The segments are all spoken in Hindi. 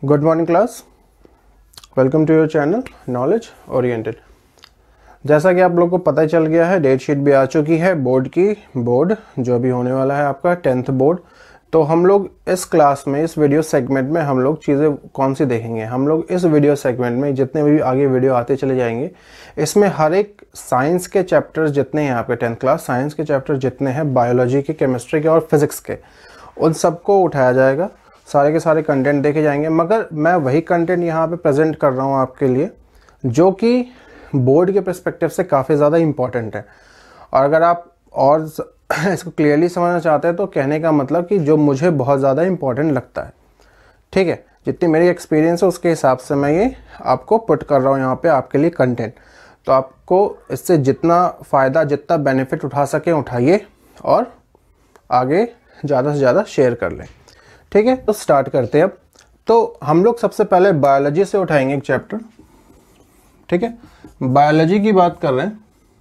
Good morning class, welcome to your channel knowledge oriented. जैसा कि आप लोग को पता ही चल गया है, डेट शीट भी आ चुकी है बोर्ड जो भी होने वाला है आपका 10th बोर्ड। तो हम लोग इस क्लास में, इस वीडियो सेगमेंट में हम लोग चीज़ें कौन सी देखेंगे। हम लोग इस वीडियो सेगमेंट में जितने भी आगे वीडियो आते चले जाएंगे, इसमें हर एक साइंस के चैप्टर्स जितने हैं आपके 10th क्लास साइंस के चैप्टर्स जितने हैं, बायोलॉजी के, केमिस्ट्री के और फिजिक्स के, उन सबको उठाया जाएगा। सारे के सारे कंटेंट देखे जाएंगे, मगर मैं वही कंटेंट यहाँ पे प्रेजेंट कर रहा हूँ आपके लिए जो कि बोर्ड के पर्सपेक्टिव से काफ़ी ज़्यादा इम्पॉर्टेंट है। और अगर आप और इसको क्लियरली समझना चाहते हैं तो कहने का मतलब कि जो मुझे बहुत ज़्यादा इम्पॉर्टेंट लगता है, ठीक है, जितनी मेरी एक्सपीरियंस है उसके हिसाब से मैं ये आपको पुट कर रहा हूँ यहाँ पे आपके लिए कंटेंट। तो आपको इससे जितना फ़ायदा, जितना बेनिफिट उठा सकें उठाइए और आगे ज़्यादा से ज़्यादा शेयर कर लें, ठीक है। तो स्टार्ट करते हैं अब। तो हम लोग सबसे पहले बायोलॉजी से उठाएंगे एक चैप्टर, ठीक है। बायोलॉजी की बात कर रहे हैं।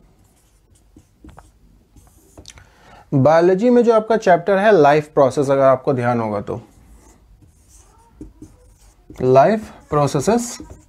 बायोलॉजी में जो आपका चैप्टर है लाइफ प्रोसेस, अगर आपको ध्यान होगा तो लाइफ प्रोसेसेस,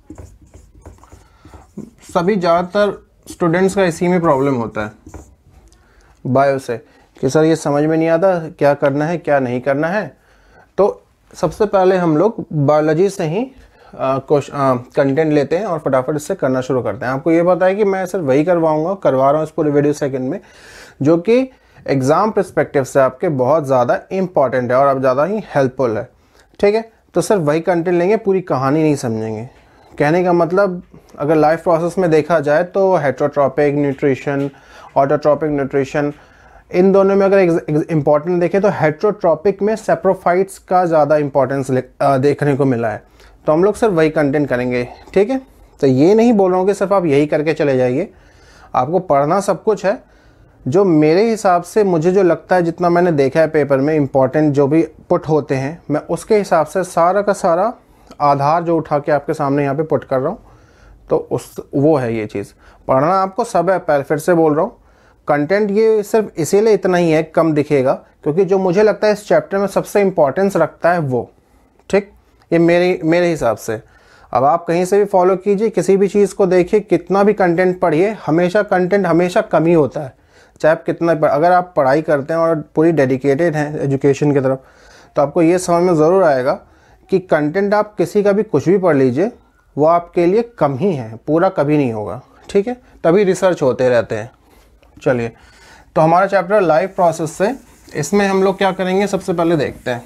सभी ज़्यादातर स्टूडेंट्स का इसी में प्रॉब्लम होता है बायो से कि सर ये समझ में नहीं आता क्या करना है क्या नहीं करना है। तो सबसे पहले हम लोग बायोलॉजी से ही कंटेंट लेते हैं और फटाफट इससे करना शुरू करते हैं। आपको ये पता है कि मैं सिर्फ वही करवा रहा हूँ इस पूरे वीडियो सेकंड में जो कि एग्ज़ाम पर्सपेक्टिव से आपके बहुत ज़्यादा इंपॉर्टेंट है और अब ज़्यादा ही हेल्पफुल है, ठीक है। तो सिर्फ वही कंटेंट लेंगे, पूरी कहानी नहीं समझेंगे। कहने का मतलब अगर लाइफ प्रोसेस में देखा जाए तो हेटरोट्रॉपिक न्यूट्रिशन, ऑटोट्रॉपिक न्यूट्रिशन, इन दोनों में अगर इम्पॉर्टेंट देखें तो हेटरोट्रॉपिक में सेप्रोफाइट्स का ज़्यादा इंपॉर्टेंस देखने को मिला है। तो हम लोग सिर्फ वही कंटेंट करेंगे, ठीक है। तो ये नहीं बोल रहा हूँ कि सिर्फ आप यही करके चले जाइए, आपको पढ़ना सब कुछ है। जो मेरे हिसाब से मुझे जो लगता है, जितना मैंने देखा है पेपर में इम्पॉर्टेंट जो भी पुट होते हैं, मैं उसके हिसाब से सारा का सारा आधार जो उठा के आपके सामने यहाँ पे पुट कर रहा हूँ। तो वो है ये चीज़। पढ़ना आपको सब है, पहले फिर से बोल रहा हूँ। कंटेंट ये सिर्फ इसीलिए इतना ही है, कम दिखेगा, क्योंकि जो मुझे लगता है इस चैप्टर में सबसे इम्पॉर्टेंस रखता है वो, ठीक, ये मेरे हिसाब से। अब आप कहीं से भी फॉलो कीजिए, किसी भी चीज़ को देखिए, कितना भी कंटेंट पढ़िए, कंटेंट हमेशा कम ही होता है। चाहे आप कितना, अगर आप पढ़ाई करते हैं और पूरी डेडिकेटेड हैं एजुकेशन की तरफ, तो आपको ये समझ में ज़रूर आएगा कि कंटेंट आप किसी का भी कुछ भी पढ़ लीजिए, वो आपके लिए कम ही है, पूरा कभी नहीं होगा, ठीक है। तभी रिसर्च होते रहते हैं। चलिए, तो हमारा चैप्टर लाइफ प्रोसेस से, इसमें हम लोग क्या करेंगे सबसे पहले देखते हैं।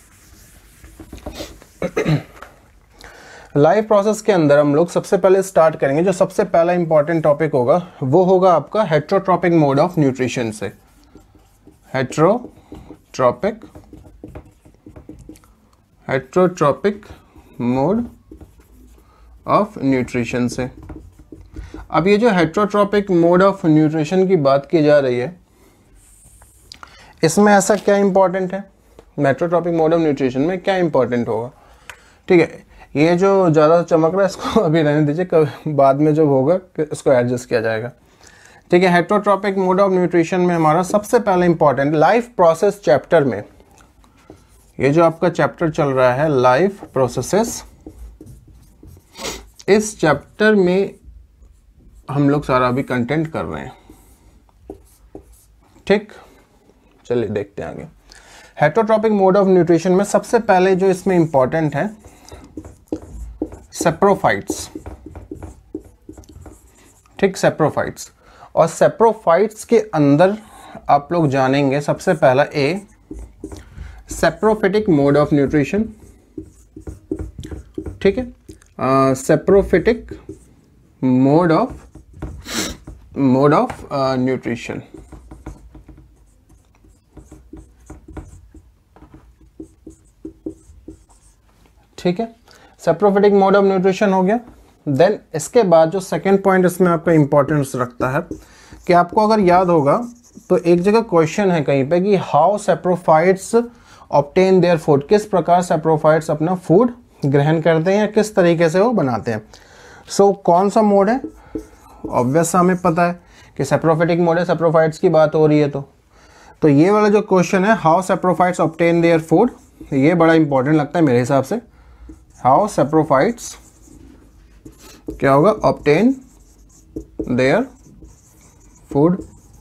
लाइफ प्रोसेस के अंदर हम लोग सबसे पहले स्टार्ट करेंगे, जो सबसे पहला इंपॉर्टेंट टॉपिक होगा वो होगा आपका हेटरोट्रॉपिक मोड ऑफ न्यूट्रिशन से। हेटरोट्रॉपिक मोड ऑफ न्यूट्रिशन से। अब ये जो हेटरोट्रॉपिक मोड ऑफ न्यूट्रिशन की बात की जा रही है, इसमें ऐसा क्या इंपॉर्टेंट है? हेटरोट्रॉपिक मोड ऑफ न्यूट्रिशन में क्या इंपॉर्टेंट होगा, ठीक है। ये जो ज़्यादा चमक रहा है इसको अभी रहने दीजिए, कभी बाद में जब होगा इसको एडजस्ट किया जाएगा, ठीक है। हेटरोट्रॉपिक मोड ऑफ न्यूट्रिशन में हमारा सबसे पहले इंपॉर्टेंट लाइफ प्रोसेस चैप्टर में, ये जो आपका चैप्टर चल रहा है लाइफ प्रोसेसेस, इस चैप्टर में हम लोग सारा अभी कंटेंट कर रहे हैं, ठीक। चलिए देखते हैं आगे। हेटरोट्रॉपिक मोड ऑफ न्यूट्रिशन में सबसे पहले जो इसमें इंपॉर्टेंट है सेप्रोफाइट्स, ठीक, सेप्रोफाइट्स। और सेप्रोफाइट्स के अंदर आप लोग जानेंगे सबसे पहला सेप्रोफिटिक मोड ऑफ न्यूट्रिशन, ठीक है। सेप्रोफिटिक मोड ऑफ न्यूट्रिशन, ठीक है। सेप्रोफिटिक मोड ऑफ न्यूट्रिशन हो गया। देन इसके बाद जो सेकेंड पॉइंट इसमें आपका इंपॉर्टेंस रखता है कि आपको अगर याद होगा तो एक जगह क्वेश्चन है कहीं पे कि how saprophytes obtain their food, किस प्रकार सेप्रोफाइट्स अपना फूड ग्रहण करते हैं या किस तरीके से वो बनाते हैं। सो कौन सा मोड है? ऑब्वियस हमें पता है कि सेप्रोफिटिक मोड है, सेप्रोफाइट्स की बात हो रही है। तो ये वाला जो क्वेश्चन है how saprophytes obtain their food, ये बड़ा इंपॉर्टेंट लगता है मेरे हिसाब से। हाउ सैप्रोफाइट्स क्या होगा, ऑब्टेन देयर फूड।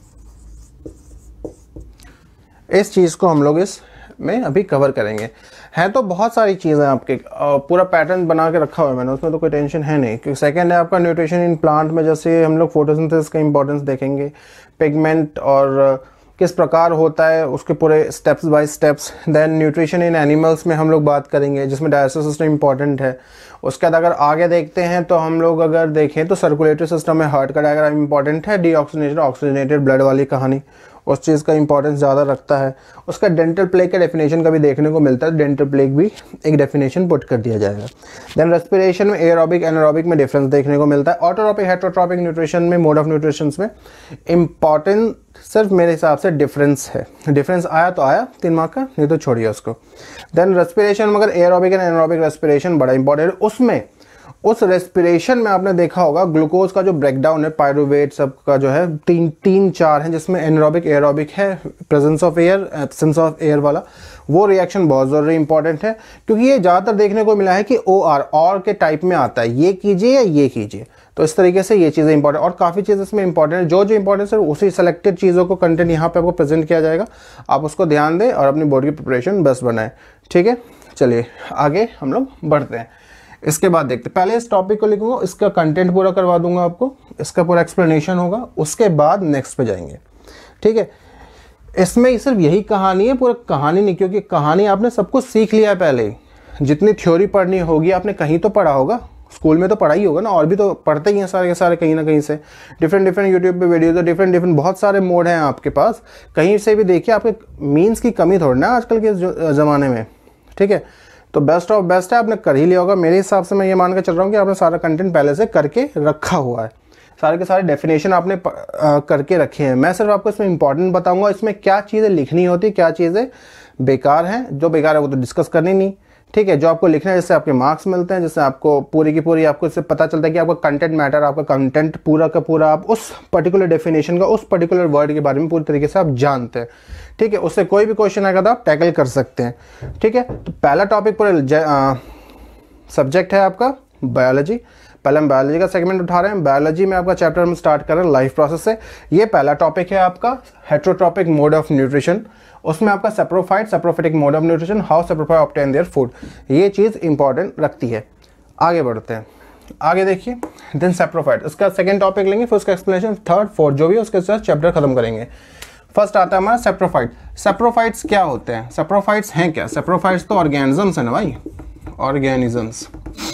इस चीज़ को हम लोग इस में अभी कवर करेंगे। है तो बहुत सारी चीज़ें आपके, पूरा पैटर्न बना के रखा हुआ है मैंने, उसमें तो कोई टेंशन है नहीं। क्योंकि सेकंड है आपका न्यूट्रिशन इन प्लांट में, जैसे हम लोग फोटोसिंथेसिस का इंपॉर्टेंस देखेंगे, पिगमेंट और किस प्रकार होता है उसके पूरे steps by steps. Then nutrition in animals में हम लोग बात करेंगे, जिसमें डाइजेस्टिव सिस्टम इंपॉर्टेंट है। उसके बाद अगर आगे देखते हैं तो हम लोग अगर देखें तो सर्कुलेटरी सिस्टम में हार्ट का डायग्राम इंपॉर्टेंट है, डीऑक्सीजनेटेड ऑक्सीजनेटेड ब्लड वाली कहानी, उस चीज़ का इंपॉर्टेंस ज़्यादा रखता है। उसका डेंटल प्लेग का डेफिनेशन का भी देखने को मिलता है, डेंटल प्लेग भी एक डेफिनेशन पुट कर दिया जाएगा। देन रेस्पिरेशन में एरोबिक एनारोबिक में डिफरेंस देखने को मिलता है। ऑटोट्रॉपिक हेटरोट्रॉपिक न्यूट्रिशन में, मोड ऑफ न्यूट्रिशन में इंपॉर्टेंट सिर्फ मेरे हिसाब से डिफरेंस है। डिफरेंस आया तो आया 3 मार्क का, नहीं तो छोड़िए उसको। देन रेस्पिरेशन मगर एरोबिक एंड एनारोबिक रेस्पिरेशन बड़ा इंपॉर्टेंट है। उसमें उस रेस्पिरेशन में आपने देखा होगा ग्लूकोज का जो ब्रेकडाउन है, पायरुवेट सब का जो है 3-4 है, जिसमें एनारोबिक एरोबिक है, presence of air absence of air वाला, वो रिएक्शन बहुत ज़रूरी इंपॉर्टेंट है। क्योंकि ये ज़्यादातर देखने को मिला है कि और के टाइप में आता है, ये कीजिए या ये कीजिए, तो इस तरीके से ये चीज़ें इंपॉर्टेंट, और काफ़ी चीज़ें इसमें इंपॉर्टेंट है। जो इंपॉर्टेंट है उसी सेलेक्टेड चीज़ों को कंटेंट यहाँ पे आपको प्रेजेंट किया जाएगा, आप उसको ध्यान दें और अपनी बोर्ड की प्रिपरेशन बेस्ट बनाएं। ठीक है, चलिए आगे हम लोग बढ़ते हैं। इसके बाद देखते, पहले इस टॉपिक को लिखूंगा, इसका कंटेंट पूरा करवा दूंगा आपको, इसका पूरा एक्सप्लेनेशन होगा, उसके बाद नेक्स्ट पे जाएंगे। ठीक है, इसमें सिर्फ यही कहानी है, पूरा कहानी नहीं, क्योंकि कहानी आपने सब कुछ सीख लिया है पहले। जितनी थ्योरी पढ़नी होगी आपने कहीं तो पढ़ा होगा, स्कूल में तो पढ़ा ही होगा ना, और भी तो पढ़ते ही हैं सारे के सारे कहीं ना कहीं से। डिफरेंट यूट्यूब पे वीडियो, तो डिफरेंट बहुत सारे मोड हैं आपके पास, कहीं से भी देखिए। आपके मीन्स की कमी थोड़ी ना आजकल के ज़माने में। ठीक है, तो बेस्ट ऑफ बेस्ट है, आपने कर ही लिया होगा। मेरे हिसाब से मैं ये मान के चल रहा हूँ कि आपने सारा कंटेंट पहले से करके रखा हुआ है, सारे के सारे डेफिनेशन आपने करके रखे हैं। मैं सिर्फ आपको इसमें इंपॉर्टेंट बताऊंगा, इसमें क्या चीज़ें लिखनी होती, क्या चीज़ें बेकार हैं। जो बेकार है वो तो डिस्कस करनी नहीं। ठीक है, जो आपको लिखना है, जिससे आपके मार्क्स मिलते हैं, जिससे आपको पूरी की पूरी आपको इससे पता चलता है कि आपका कंटेंट मैटर, आपका कंटेंट पूरा का पूरा आप उस पर्टिकुलर डेफिनेशन का, उस पर्टिकुलर वर्ड के बारे में पूरी तरीके से आप जानते हैं। ठीक है, उससे कोई भी क्वेश्चन आएगा तो आप टैकल कर सकते हैं। ठीक है, तो पहला टॉपिक पूरा सब्जेक्ट है आपका बायोलॉजी। पहले हम बायोलॉजी का सेगमेंट उठा रहे हैं। बायोलॉजी में आपका चैप्टर हम स्टार्ट कर रहे हैं लाइफ प्रोसेस से। ये पहला टॉपिक है आपका हेटरोट्रॉपिक मोड ऑफ न्यूट्रिशन। उसमें आपका saprophyte, saprophytic mode of nutrition, how saprophyte obtain their food, ये चीज़ इंपॉर्टेंट रखती है। आगे बढ़ते हैं, आगे देखिए। देन सैप्रोफाइट, इसका सेकंड टॉपिक लेंगे, फिर उसका एक्सप्लेनेशन, थर्ड फोर्थ जो भी है उसके साथ चैप्टर खत्म करेंगे। फर्स्ट आता है हमारा सैप्रोफाइट। सैप्रोफाइट्स क्या होते हैं, सैप्रोफाइट्स हैं क्या? सैप्रोफाइट्स तो ऑर्गेनिजम्स हैं ना भाई, ऑर्गेनिजम्स।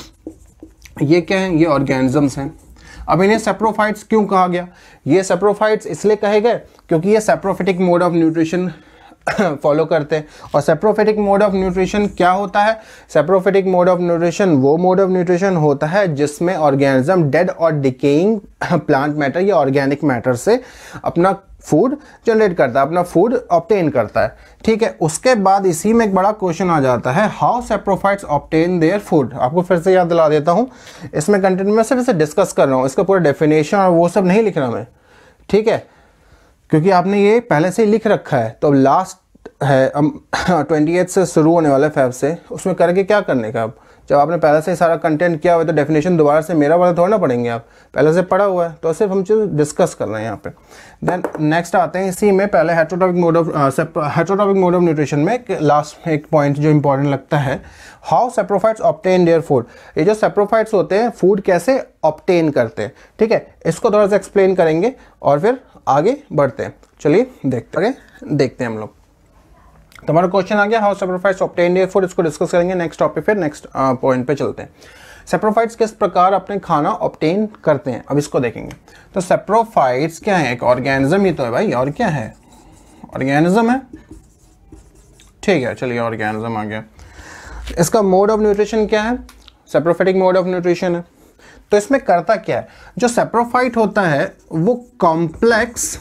ये क्या है? ये ऑर्गेनिजम्स हैं। अब इन्हें सैप्रोफाइट्स क्यों कहा गया? ये सैप्रोफाइट्स इसलिए कहे गए क्योंकि ये saprophytic mode of nutrition follow करते हैं। और सैप्रोफिटिक मोड ऑफ न्यूट्रिशन क्या होता है? सैप्रोफिटिक मोड ऑफ न्यूट्रिशन वो मोड ऑफ न्यूट्रिशन होता है जिसमें ऑर्गेनिज्म डेड और डिकेइंग प्लांट मैटर या ऑर्गेनिक मैटर से अपना फूड जनरेट करता है, अपना फूड ऑब्टेन करता है। ठीक है, उसके बाद इसी में एक बड़ा क्वेश्चन आ जाता है, how saprophytes obtain their food. आपको फिर से याद दिला देता हूँ, इसमें कंटेंट में सिर्फ इसे डिस्कस कर रहा हूँ, इसका पूरा डेफिनेशन और वो सब नहीं लिख रहा मैं। ठीक है, क्योंकि आपने ये पहले से ही लिख रखा है। तो लास्ट है 28 से शुरू होने वाला है, फेब से, उसमें करके क्या करने का? अब जब आपने पहले से ही सारा कंटेंट किया हुआ है तो डेफिनेशन दोबारा से मेरा वाला थोड़ा ना पढ़ेंगे, आप पहले से पढ़ा हुआ है, तो सिर्फ हम चीज़ डिस्कस कर रहे हैं यहाँ पे। देन नेक्स्ट आते हैं, इसी में पहले हेटरोट्रॉपिक मोड ऑफ न्यूट्रिशन में लास्ट एक पॉइंट जो इंपॉर्टेंट लगता है, how saprophytes obtain their food. ये जो सैप्रोफाइट्स होते हैं फूड कैसे ऑब्टेन करते हैं। ठीक है, इसको थोड़ा सा एक्सप्लेन करेंगे और फिर आगे बढ़ते हैं। चलिए देखते हैं हम लोग। तो हमारा क्वेश्चन आ गया, how saprophytes obtain their food, इसको डिस्कस करेंगे नेक्स्ट टॉपिक, फिर नेक्स्ट पॉइंट पे चलते हैं। सैप्रोफाइट्स किस प्रकार अपने खाना ऑब्टेन करते हैं, अब इसको देखेंगे। तो सैप्रोफाइट्स क्या है? एक ऑर्गेनिज्म ही तो है भाई, और क्या है? ऑर्गेनिज्म है। ठीक है, चलिए ऑर्गेनिज्म आ गया। इसका मोड ऑफ न्यूट्रिशन क्या है? सैप्रोफिटिक मोड ऑफ न्यूट्रिशन है। तो इसमें करता क्या है? जो सैप्रोफाइट होता है वो कॉम्प्लेक्स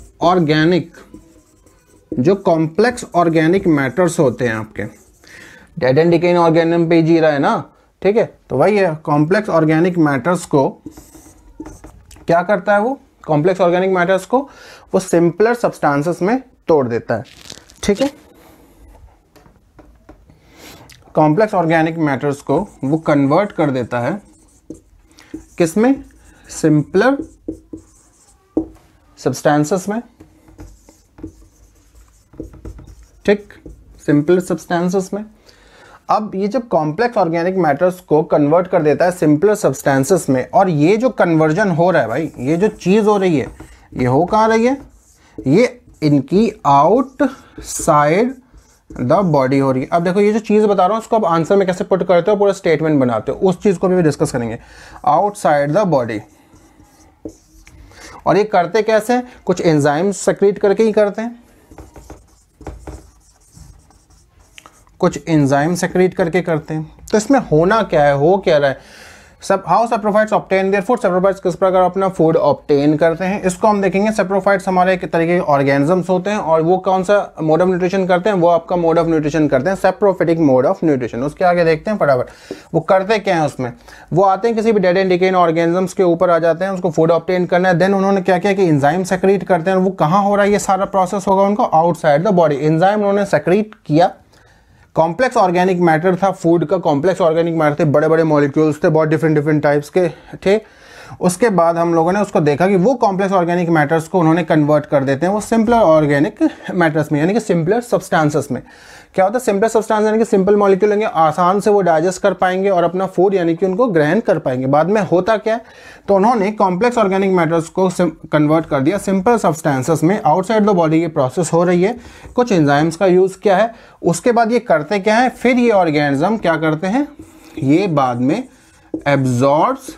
ऑर्गेनिक मैटर्स होते हैं आपके। डेड एंड डिकेइंग ऑर्गेनिज्म पे जी रहा है ना, ठीक है, तो वही है, कॉम्प्लेक्स ऑर्गेनिक मैटर्स को क्या करता है? वो कॉम्प्लेक्स ऑर्गेनिक मैटर्स को वो सिंपलर सब्सटेंसेस में तोड़ देता है। ठीक है, कॉम्प्लेक्स ऑर्गेनिक मैटर्स को वो कन्वर्ट कर देता है किसमें, सिंपलर सब्सटेंसेस में, ठीक, सिंपल सब्सटेंसेस में। अब ये जब कॉम्प्लेक्स ऑर्गेनिक मैटर्स को कन्वर्ट कर देता है सिंपलर सब्सटेंसेस में, और ये जो कन्वर्जन हो रहा है भाई, ये जो चीज़ हो रही है, ये हो कहाँ रही है, ये इनकी आउटसाइड द बॉडी हो रही है। अब देखो ये जो चीज़ बता रहा हूँ उसको अब आंसर में कैसे पुट करते हो, पूरा स्टेटमेंट बनाते हो, उस चीज़ को भी डिस्कस करेंगे। आउटसाइड द बॉडी, और ये करते कैसे हैं, कुछ एंजाइम सेक्रेट करके ही करते हैं, कुछ एंजाइम सेक्रेट करके करते हैं। तो इसमें होना क्या है, हो क्या रहा है, सब how saprophytes obtain their food, saprophytes किस प्रकार अपना फूड ऑब्टेन करते हैं, इसको हम देखेंगे। सेप्रोफाइट्स हमारे एक तरीके के ऑर्गेनिजम्स होते हैं, और वो कौन सा मोड ऑफ न्यूट्रिशन करते हैं, वो आपका मोड ऑफ न्यूट्रिशन करते हैं सेप्रोफिटिक मोड ऑफ न्यूट्रिशन। उसके आगे देखते हैं फटाफट वो करते क्या है। उसमें वो आते हैं किसी भी डेड एंड डिकेइंग ऑर्गेनिजम्स के ऊपर आ जाते हैं, उसको फूड ऑब्टेन करना है। देन उन्होंने क्या किया कि एंजाइम सेक्रेट करते हैं, वो कहाँ हो रहा है, ये सारा प्रोसेस होगा उनको आउटसाइड द बॉडी। एंजाइम उन्होंने सेक्रेट किया, कॉम्प्लेक्स ऑर्गेनिक मैटर था, फूड का कॉम्प्लेक्स ऑर्गेनिक मैटर थे, बड़े बड़े मॉलिक्यूल्स थे, बहुत डिफरेंट टाइप्स के थे। उसके बाद हम लोगों ने उसको देखा कि वो कॉम्प्लेक्स ऑर्गेनिक मैटर्स को उन्होंने कन्वर्ट कर देते हैं वो सिंपलर ऑर्गेनिक मैटर्स में, यानी कि सिंपलर सब्सटेंसेस में। क्या होता है सिंपलर सब्सटेंस, यानी कि सिंपल मॉलिक्यूल लेंगे, आसान से वो डाइजेस्ट कर पाएंगे और अपना फूड यानी कि उनको ग्रहण कर पाएंगे। बाद में होता क्या है, तो उन्होंने कॉम्प्लेक्स ऑर्गेनिक मैटर्स को कन्वर्ट कर दिया सिंपल सब्सटेंसेस में। आउटसाइड द बॉडी ये प्रोसेस हो रही है, कुछ एंजाइम्स का यूज़ किया है। उसके बाद ये करते क्या है, फिर ये ऑर्गेनिज्म क्या करते हैं, ये बाद में एब्जॉर्ब्स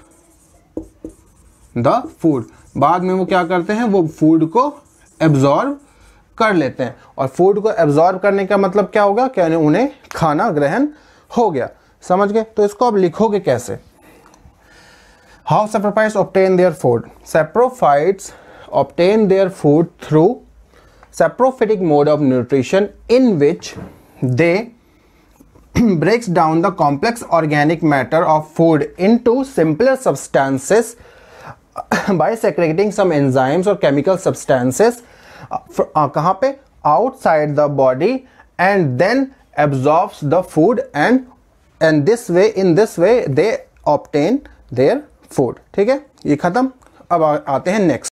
द फूड, बाद में वो क्या करते हैं, वो फूड को एब्जॉर्ब कर लेते हैं। और फूड को एब्जॉर्ब करने का मतलब क्या होगा, क्या उन्हें खाना ग्रहण हो गया। समझ गए? तो इसको अब लिखोगे कैसे, how saprophytes obtain their food, saprophytes obtain their food through saprophytic mode of nutrition in which they breaks down the complex organic matter of food into simpler substances by secreting some enzymes or chemical substances कहाँ पे, outside the body, and then absorbs the food, and this way, in this way they obtain their food। ठीक है, ये खत्म। अब आते हैं नेक्स्ट।